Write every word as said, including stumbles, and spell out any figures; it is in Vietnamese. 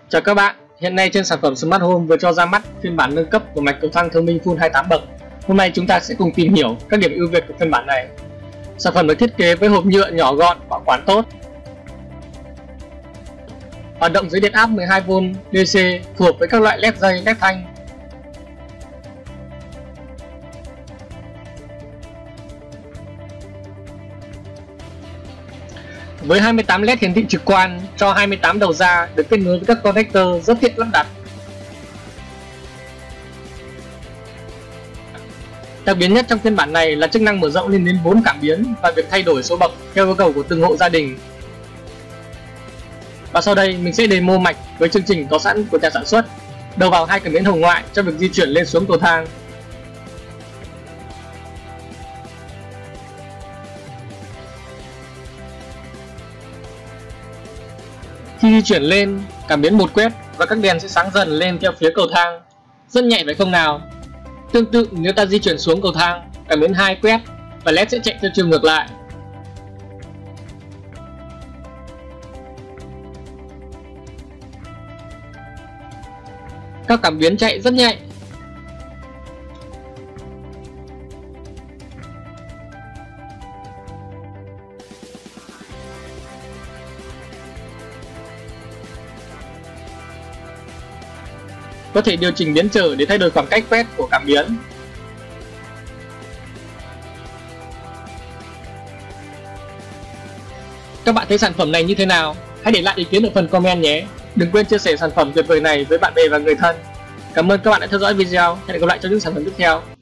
Chào các bạn, hiện nay trên sản phẩm Smart Home vừa cho ra mắt phiên bản nâng cấp của mạch cầu thang thông minh Full hai mươi tám bậc. Hôm nay chúng ta sẽ cùng tìm hiểu các điểm ưu việt của phiên bản này. Sản phẩm được thiết kế với hộp nhựa nhỏ gọn, bảo quản tốt. Hoạt động dưới điện áp mười hai vôn đê xê, phù hợp với các loại led dây, led thanh. Với hai mươi tám led hiển thị trực quan cho hai mươi tám đầu ra được kết nối với các connector rất tiện lắp đặt. Đặc biệt nhất trong phiên bản này là chức năng mở rộng lên đến bốn cảm biến và việc thay đổi số bậc theo yêu cầu của từng hộ gia đình. Và sau đây mình sẽ demo mạch với chương trình có sẵn của nhà sản xuất. Đầu vào hai cảm biến hồng ngoại cho việc di chuyển lên xuống cầu thang. Khi di chuyển lên, cảm biến một quét và các đèn sẽ sáng dần lên theo phía cầu thang. Rất nhạy phải không nào? Tương tự nếu ta di chuyển xuống cầu thang, cảm biến hai quét và led sẽ chạy theo chiều ngược lại. Các cảm biến chạy rất nhạy. Có thể điều chỉnh biến trở để thay đổi khoảng cách quét của cảm biến. Các bạn thấy sản phẩm này như thế nào? Hãy để lại ý kiến ở phần comment nhé. Đừng quên chia sẻ sản phẩm tuyệt vời này với bạn bè và người thân. Cảm ơn các bạn đã theo dõi video. Hẹn gặp lại trong những sản phẩm tiếp theo.